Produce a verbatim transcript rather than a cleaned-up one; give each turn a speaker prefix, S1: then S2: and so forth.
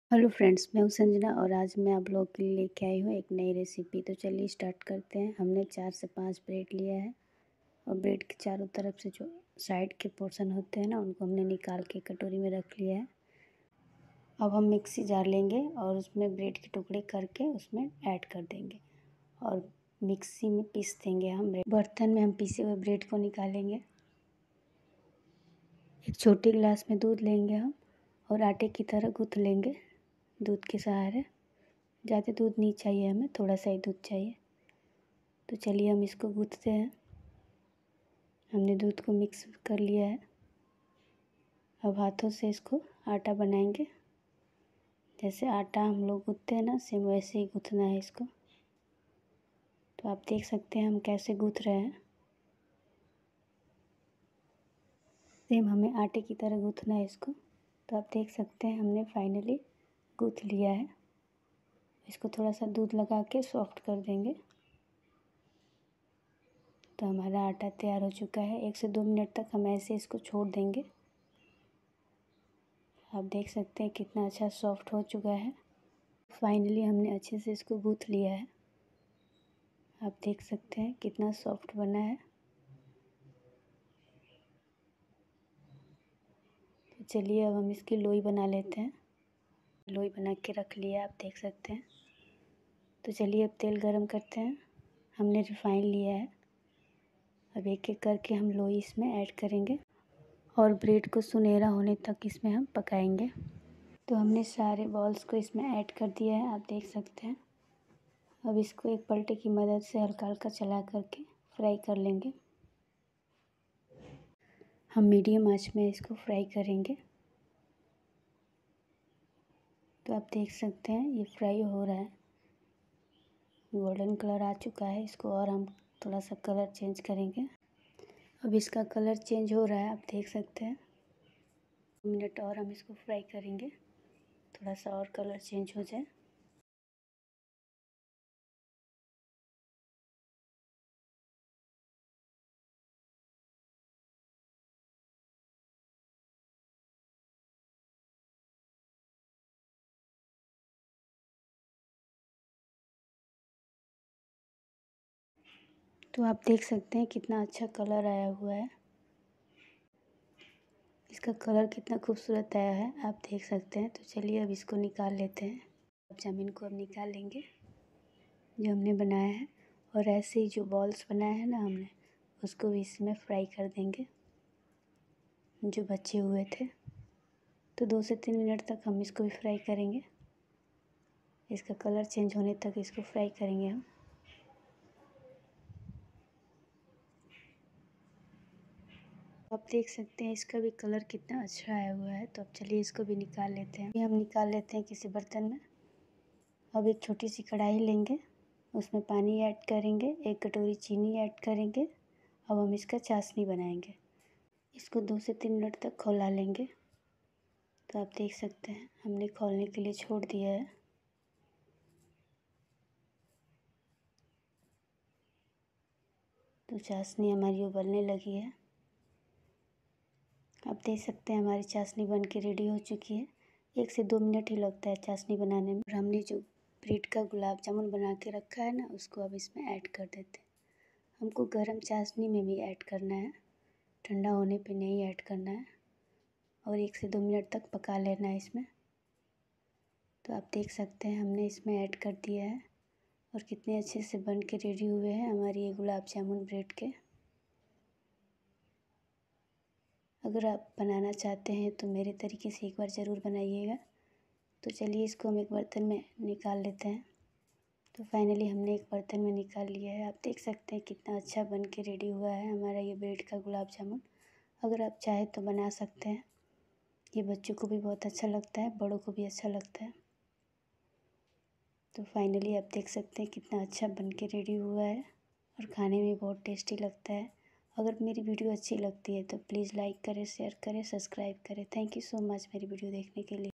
S1: Hello friends, मैं हूँ संजना और आज मैं आप लोगों के लिए लेके आई हूँ एक नई रेसिपी। तो चलिए स्टार्ट करते हैं। हमने चार से पाँच ब्रेड लिया है और ब्रेड के चारों तरफ से जो साइड के पोर्शन होते हैं ना, उनको हमने निकाल के कटोरी में रख लिया है। अब हम मिक्सी जार लेंगे और उसमें ब्रेड के टुकड़े करके उसमें ऐड कर देंगे और मिक्सी में पीस देंगे। हम बर्तन में हम पीसे हुए ब्रेड को निकालेंगे। एक छोटे गिलास में दूध लेंगे हम और आटे की तरह गूँथ लेंगे दूध के सहारे। ज़्यादा दूध नहीं चाहिए हमें, थोड़ा सा ही दूध चाहिए। तो चलिए हम इसको गूँथते हैं। हमने दूध को मिक्स कर लिया है। अब हाथों से इसको आटा बनाएंगे। जैसे आटा हम लोग गूँथते हैं ना, सेम वैसे ही गूँथना है इसको। तो आप देख सकते हैं हम कैसे गूँथ रहे हैं। सेम हमें आटे की तरह गूँथना है इसको। तो आप देख सकते हैं हमने फाइनली गूँथ लिया है। इसको थोड़ा सा दूध लगा के सॉफ्ट कर देंगे। तो हमारा आटा तैयार हो चुका है। एक से दो मिनट तक हम ऐसे इसको छोड़ देंगे। आप देख सकते हैं कितना अच्छा सॉफ्ट हो चुका है। फाइनली हमने अच्छे से इसको गूँथ लिया है। आप देख सकते हैं कितना सॉफ्ट बना है। तो चलिए अब हम इसकी लोई बना लेते हैं। लोई बना के रख लिया, आप देख सकते हैं। तो चलिए अब तेल गरम करते हैं। हमने रिफाइन लिया है। अब एक एक करके हम लोई इसमें ऐड करेंगे और ब्रेड को सुनहरा होने तक इसमें हम पकाएंगे। तो हमने सारे बॉल्स को इसमें ऐड कर दिया है, आप देख सकते हैं। अब इसको एक पलटे की मदद से हल्का हल्का चला करके फ्राई कर लेंगे। हम मीडियम आंच में इसको फ्राई करेंगे। तो आप देख सकते हैं ये फ्राई हो रहा है, गोल्डन कलर आ चुका है। इसको और हम थोड़ा सा कलर चेंज करेंगे। अब इसका कलर चेंज हो रहा है, आप देख सकते हैं। मिनट और हम इसको फ्राई करेंगे, थोड़ा सा और कलर चेंज हो जाए। तो आप देख सकते हैं कितना अच्छा कलर आया हुआ है। इसका कलर कितना खूबसूरत आया है, आप देख सकते हैं। तो चलिए अब इसको निकाल लेते हैं। अब जामुन को अब निकाल लेंगे जो हमने बनाया है। और ऐसे ही जो बॉल्स बनाए हैं ना हमने, उसको भी इसमें फ्राई कर देंगे जो बचे हुए थे। तो दो से तीन मिनट तक हम इसको भी फ्राई करेंगे। इसका कलर चेंज होने तक इसको फ्राई करेंगे हम। आप देख सकते हैं इसका भी कलर कितना अच्छा आया हुआ है। तो अब चलिए इसको भी निकाल लेते हैं। ये हम निकाल लेते हैं किसी बर्तन में। अब एक छोटी सी कढ़ाई लेंगे, उसमें पानी ऐड करेंगे, एक कटोरी चीनी ऐड करेंगे। अब हम इसका चाशनी बनाएंगे। इसको दो से तीन मिनट तक खौला लेंगे। तो आप देख सकते हैं हमने खौलने के लिए छोड़ दिया है। तो चाशनी हमारी उबलने लगी है। आप देख सकते हैं हमारी चाशनी बन के रेडी हो चुकी है। एक से दो मिनट ही लगता है चाशनी बनाने में। और हमने जो ब्रेड का गुलाब जामुन बना के रखा है ना, उसको अब इसमें ऐड कर देते हैं। हमको गरम चाशनी में भी ऐड करना है, ठंडा होने पे नहीं ऐड करना है। और एक से दो मिनट तक पका लेना है इसमें। तो आप देख सकते हैं हमने इसमें ऐड कर दिया है और कितने अच्छे से बन के रेडी हुए हैं हमारी ये गुलाब जामुन ब्रेड के। अगर आप बनाना चाहते हैं तो मेरे तरीके से एक बार ज़रूर बनाइएगा। तो चलिए इसको हम एक बर्तन में निकाल लेते हैं। तो फाइनली हमने एक बर्तन में निकाल लिया है। आप देख सकते हैं कितना अच्छा बन के रेडी हुआ है हमारा ये ब्रेड का गुलाब जामुन। अगर आप चाहें तो बना सकते हैं। ये बच्चों को भी बहुत अच्छा लगता है, बड़ों को भी अच्छा लगता है। तो फाइनली आप देख सकते हैं कितना अच्छा बन के रेडी हुआ है और खाने में बहुत टेस्टी लगता है। अगर मेरी वीडियो अच्छी लगती है तो प्लीज़ लाइक करें, शेयर करें, सब्सक्राइब करें। थैंक यू सो मच मेरी वीडियो देखने के लिए।